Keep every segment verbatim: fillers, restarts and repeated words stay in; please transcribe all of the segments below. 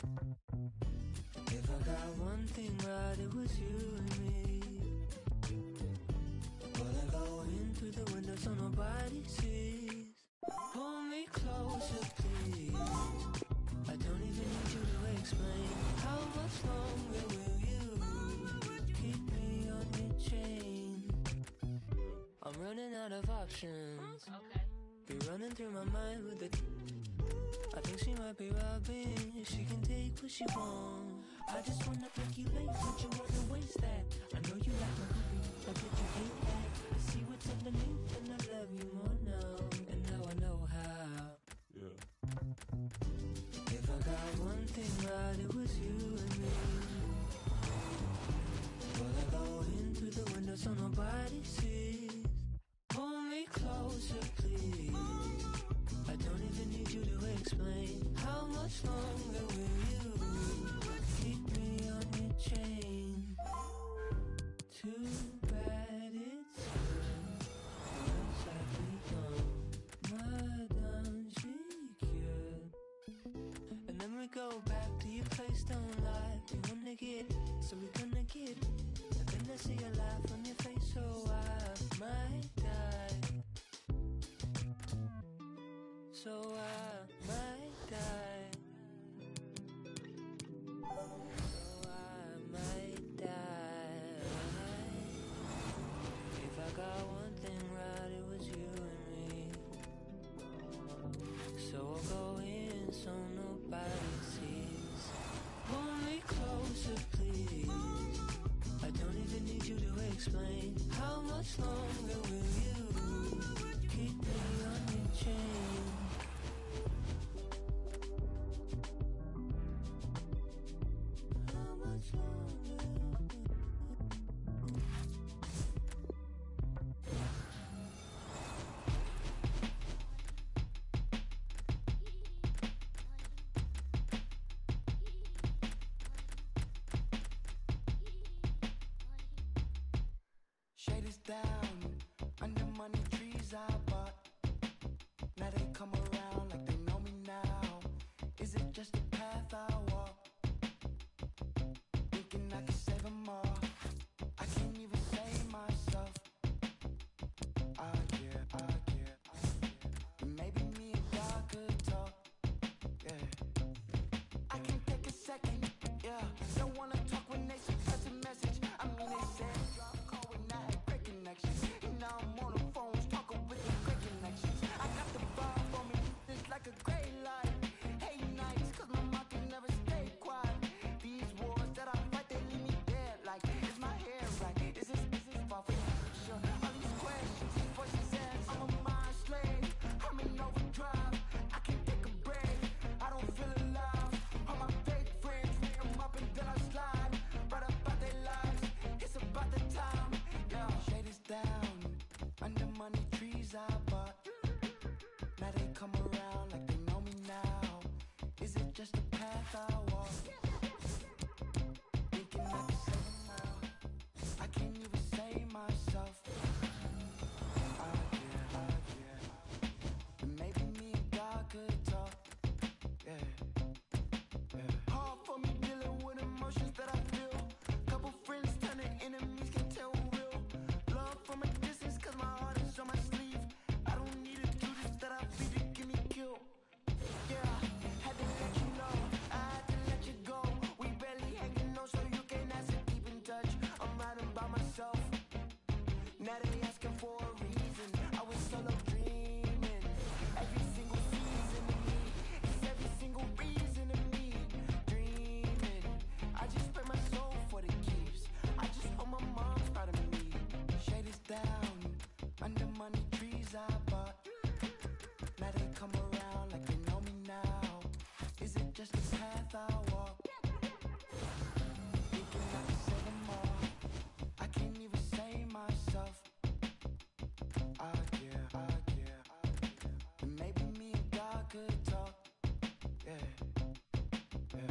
If I got one thing right, it was you and me. Well, I go in through the window so nobody sees. Pull me closer, please. I don't even need you to explain. How much longer will you keep me on your chain? I'm running out of options. Okay. Be running through my mind with the. I think she might be robbing. She can take what she wants. I just wanna make you late, but you wanna waste that. I know you like my cookie, but did you hate that? I see what's underneath and I love you more now. And now I know how. Yeah. If I got one thing right, it was you and me. Well, I go in through the window so nobody sees. Pull me closer, please. I don't even need you to explain. How much longer will you keep me on your chain? Too bad it's you. Once I become Madame Secure. And then we go back to your place, don't lie. We wanna get, so we gonna get. And then I see a laugh on your face, so I might die. So I might die. So I might die. If I got one thing right, it was you and me. So I'll go in so nobody sees. Pull me closer, please. I don't even need you to explain. How much longer will you keep me on your chain? Shade is down, under money trees I bought. Now they come around like they know me now. Is it just a path I walk? Thinking I can save them all. I can't even save myself. I get, I get, I get. Maybe me and God could talk. Yeah. I can't take a second. Yeah. Don't wanna talk when they such a message. I mean they said drop call when I had great connections. And now I'm on the phones talking with the great connections. I got the vibe on me. It's like a gray light. Hey nights, cause my mouth can never stay quiet. These wars that I fight, they leave me dead. Like, is my hair right? Is this, is this far from sure? All these questions, these voices says I'm a mind slave. I'm in overdrive. I can't take a break. I don't feel alive. All my fake friends, pick them up and then I slide. Right about their lives. It's about the time. Yeah, shade is down. Under money trees I bought. Now they come around like they know me now. Is it just a path I walk? Thinking I can save them all. I can't even save myself. I get, I get. And maybe me and God could talk. Yeah, yeah. Hard for me dealing with emotions that I feel. Couple friends turning enemies, can tell who real. Love from a distance, cause my heart is on my sleeve. I don't need to do this that I feel to get me killed. Yeah, had to let you know, I had to let you go. We barely hanging on, so you can't ask to keep in touch. I'm riding by myself. Now they asking for a reason. I was solo dreaming. Every single season of me, it's every single reason of me dreaming. I just pray my soul for the keeps. I just hope my mom's proud of me. Shade is down, under money trees I bought. Now they come around like they know me now. Is it just a path I walk? Thinking I can save them all. I can't even save myself. I get, I get. And maybe me and God could talk. Yeah, yeah.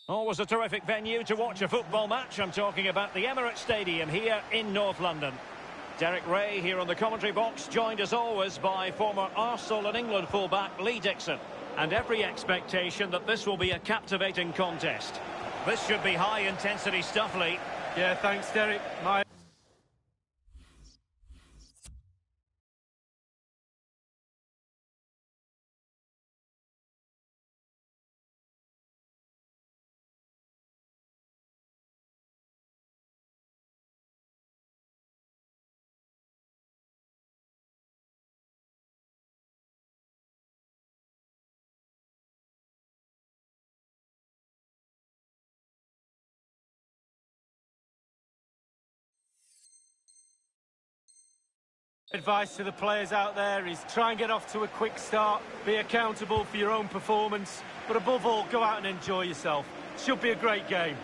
Always a terrific venue to watch a football match. I'm talking about the Emirates Stadium here in North London. Derek Ray here on the commentary box, joined as always by former Arsenal and England fullback Lee Dixon. And every expectation that this will be a captivating contest. This should be high-intensity stuff, Lee. Yeah, thanks, Derek. My advice to the players out there is try and get off to a quick start, be accountable for your own performance, but above all, go out and enjoy yourself. Should be a great game.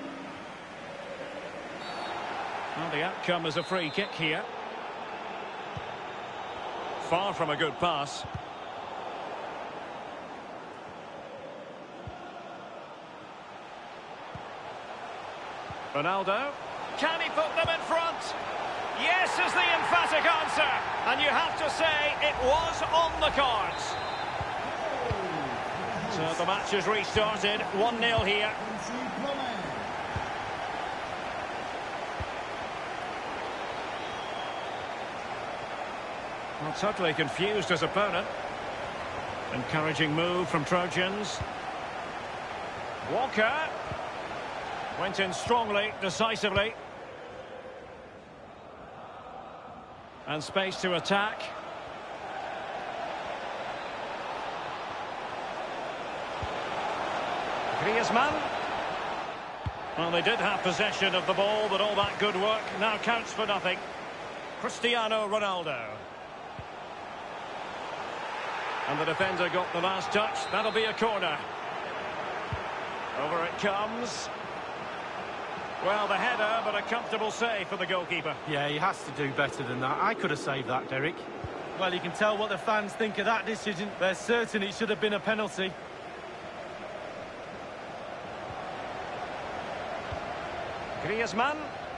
Well, the outcome is a free kick here. Far from a good pass. Ronaldo. Can he put them in front? Yes is the emphatic answer. And you have to say it was on the cards. So the match has restarted. one nil here. Well, totally confused his opponent. Encouraging move from Trojans. Walker. Went in strongly, decisively. And space to attack. Griezmann. Well, they did have possession of the ball, but all that good work now counts for nothing. Cristiano Ronaldo. And the defender got the last touch. That'll be a corner. Over it comes. Well, the header, but a comfortable save for the goalkeeper. Yeah, he has to do better than that. I could have saved that, Derek. Well, you can tell what the fans think of that decision. They're certain it should have been a penalty. Griezmann.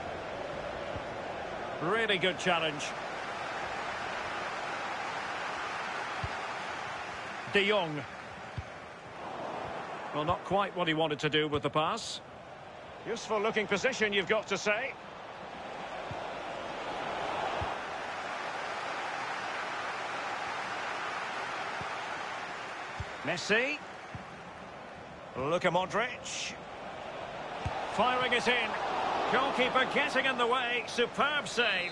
Really good challenge. De Jong. Well, not quite what he wanted to do with the pass. Useful looking position, you've got to say. Messi. Luka Modric. Firing it in. Goalkeeper getting in the way. Superb save.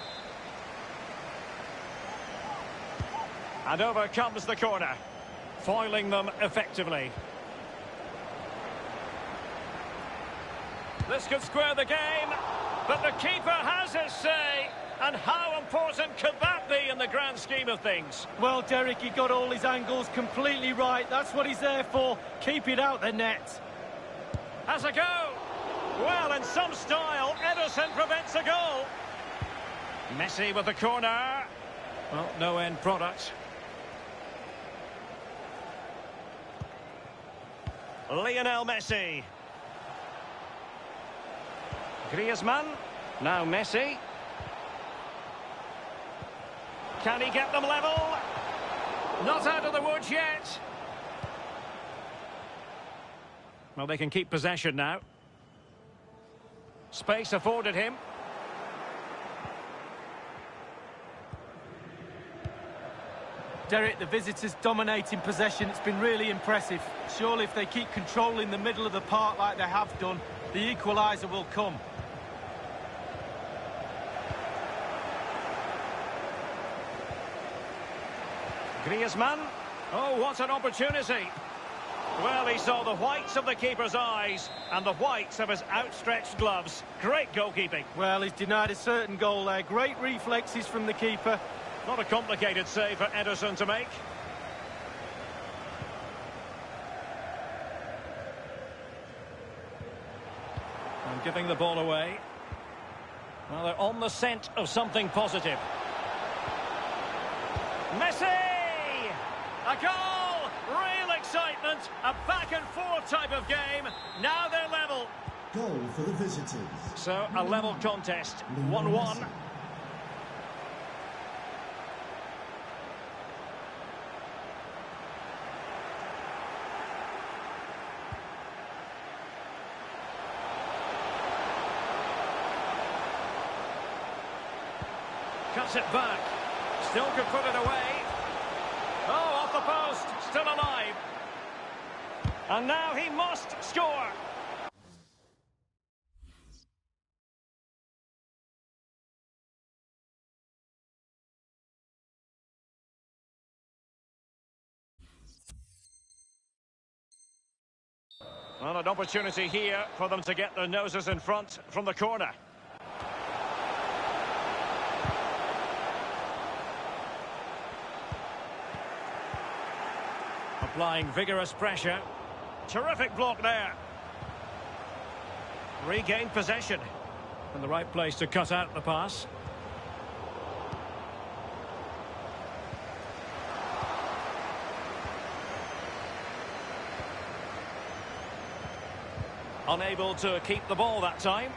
And over comes the corner. Foiling them effectively. This could square the game, but the keeper has his say. And how important could that be in the grand scheme of things? Well, Derek, he got all his angles completely right. That's what he's there for. Keep it out the net. Has a go. Well, in some style, Ederson prevents a goal. Messi with the corner. Well, no end product. Lionel Messi. Griezmann. Now Messi. Can he get them level? Not out of the woods yet. Well, they can keep possession now. Space afforded him. Derek, the visitors dominating possession. It's been really impressive. Surely if they keep controlling the middle of the park like they have done, the equaliser will come. Griezmann. Oh, what an opportunity. Well, he saw the whites of the keeper's eyes and the whites of his outstretched gloves. Great goalkeeping. Well, he's denied a certain goal there. Great reflexes from the keeper. Not a complicated save for Ederson to make. And giving the ball away. Well, they're on the scent of something positive. Messi! A goal! Real excitement, a back-and-forth type of game. Now they're level. Goal for the visitors. So, a level contest, one one. Cuts it back. Still could put it away. Oh, off the post. Still alive. And now he must score. Well, an opportunity here for them to get their noses in front from the corner. Applying vigorous pressure. Terrific block there. Regained possession. In the right place to cut out the pass. Unable to keep the ball that time.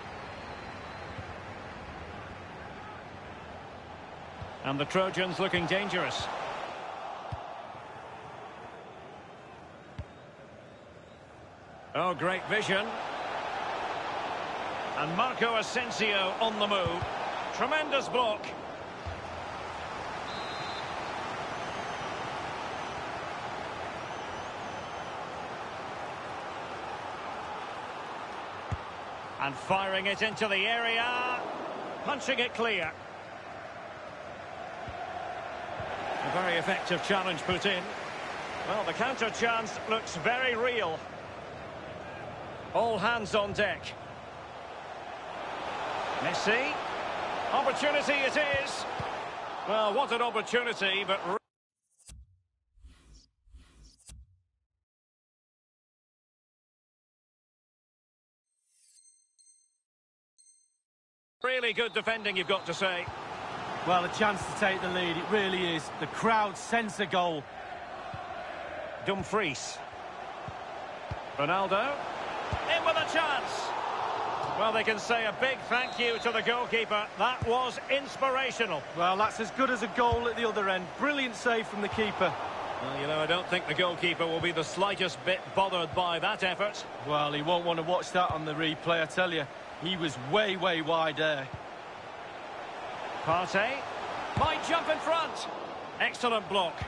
And the Trojans looking dangerous. Oh, great vision. And Marco Asensio on the move. Tremendous block. And firing it into the area. Punching it clear. A very effective challenge put in. Well, the counter chance looks very real. All hands on deck. Messi. Opportunity it is. Well, what an opportunity, but... really good defending, you've got to say. Well, a chance to take the lead, it really is. The crowd sense a goal. Dumfries. Ronaldo. In with a chance. Well, they can say a big thank you to the goalkeeper. That was inspirational. Well, that's as good as a goal at the other end. Brilliant save from the keeper. Well, you know, I don't think the goalkeeper will be the slightest bit bothered by that effort. Well, he won't want to watch that on the replay, I tell you. He was way, way wide there. Partey might jump in front. Excellent block.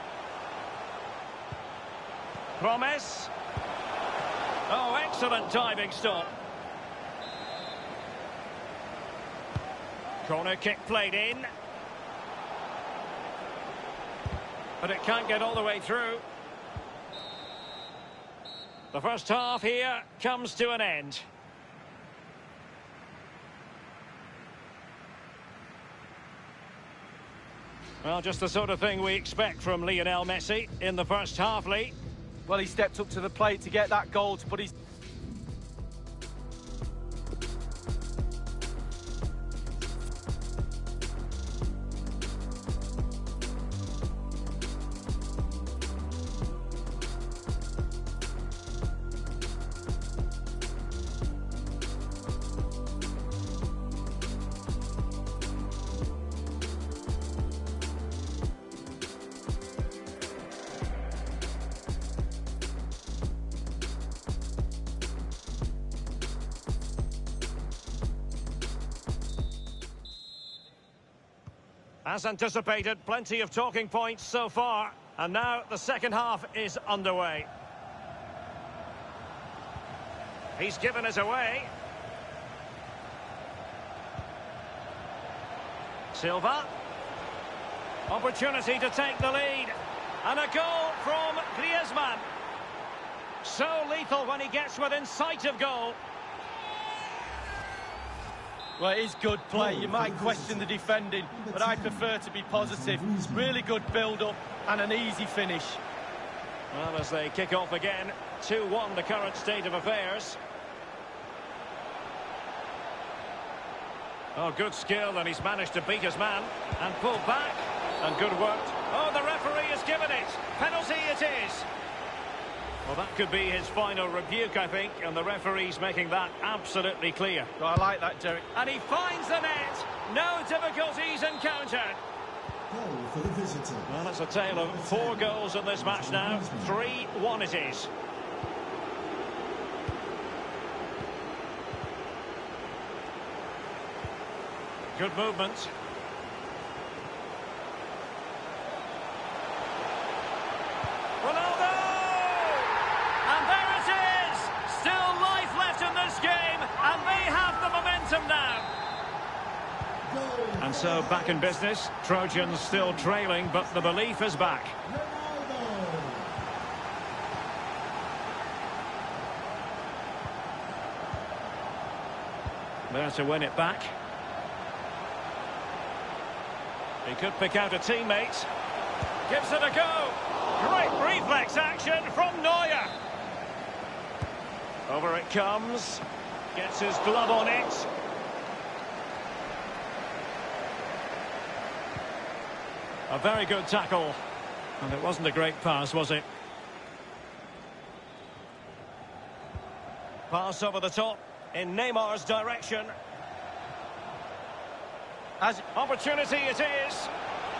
Promise. Oh, excellent diving stop. Corner kick played in. But it can't get all the way through. The first half here comes to an end. Well, just the sort of thing we expect from Lionel Messi in the first half, Lee. Well, he stepped up to the plate to get that goal, to put his... As anticipated, plenty of talking points so far. And now the second half is underway. He's given us away. Silva. Opportunity to take the lead. And a goal from Griezmann. So lethal when he gets within sight of goal. Well, it is good play. You might question the defending, but I prefer to be positive. Really good build-up and an easy finish. Well, as they kick off again, two one the current state of affairs. Oh, good skill, and he's managed to beat his man and pull back. And good work. Oh, the referee has given it. Penalty it is. Well, that could be his final rebuke, I think, and the referee's making that absolutely clear. Well, I like that, Derek. And he finds the net. No difficulties encountered. Goal for the visitor. Well, it's a tale of four goals in this match now. three one it is. Good movement. Ronaldo! And there it is! Still life left in this game, and they have the momentum now. Goal. And so back in business, Trojans still trailing, but the belief is back. Ronaldo. There to win it back. He could pick out a teammate. Gives it a go. Great reflex action from Neuer. Over it comes. Gets his glove on it. A very good tackle. And it wasn't a great pass, was it? Pass over the top in Neymar's direction. As Opportunity it is.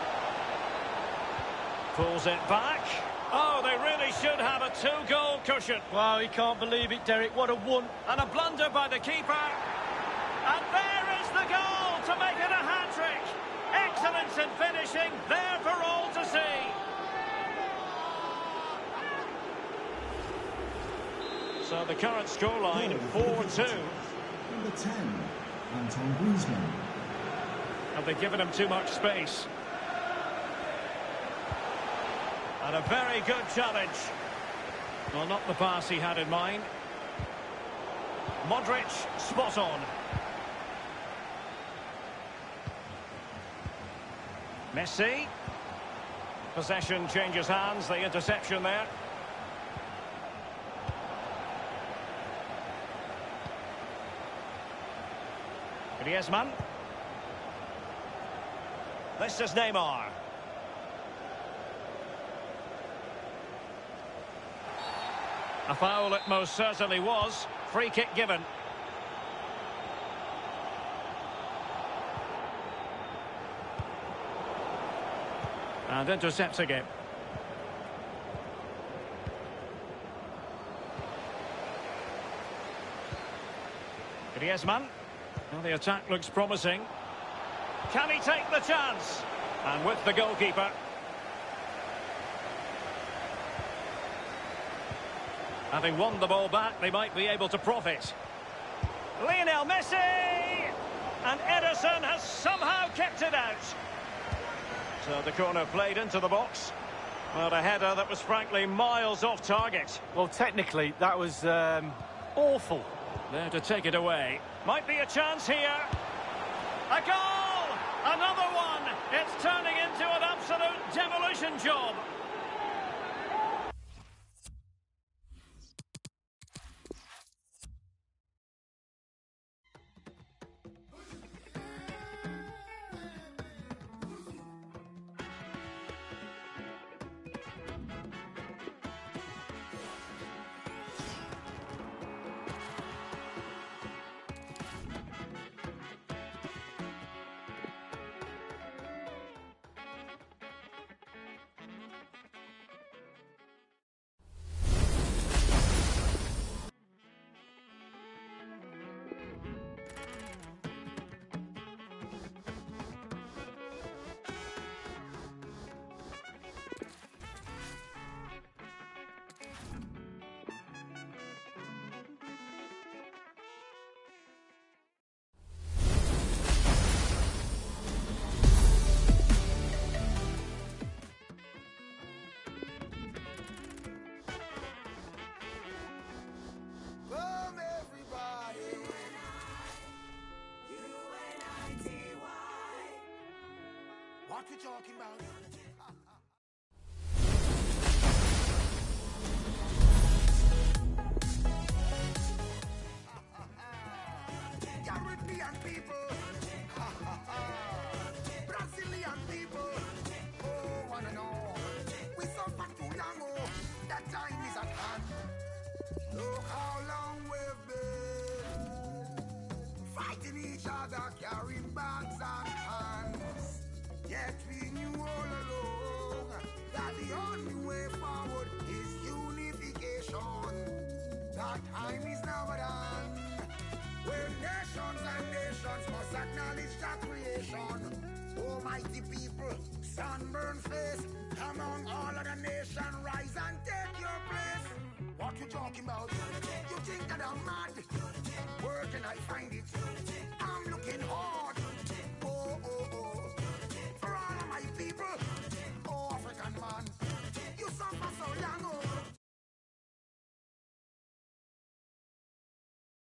Pulls it back. Oh, they really should have a two-goal cushion. Wow, he can't believe it, Derek. What a one. And a blunder by the keeper. And there is the goal to make it a hat-trick. Excellence in finishing, there for all to see. So the current scoreline, four two. Number ten, Anton Griezmann. Have they given him too much space? And a very good challenge. Well, not the pass he had in mind. Modric, spot on. Messi. Possession changes hands, the interception there. Griezmann. This is Neymar. A foul it most certainly was. Free kick given. And intercepting it. Griezmann. Well, the attack looks promising. Can he take the chance? And with the goalkeeper. Having won the ball back, they might be able to profit. Lionel Messi! And Ederson has somehow kept it out. So the corner played into the box. Well, a header that was frankly miles off target. Well, technically, that was um, awful. There to take it away. Might be a chance here. A goal! Another one! It's turning into an absolute demolition job. What we talking about? European people, Brazilian people, oh, wanna know? We suffer too long, oh, that time is at hand. supporting each other, carrying bags and hands. Yet we knew all along that the only way forward is unification. That time is now done, where nations and nations must acknowledge that creation. Almighty people, sunburned face, among all other nations, rise and take your place. What you talking about? You think that I'm mad? Working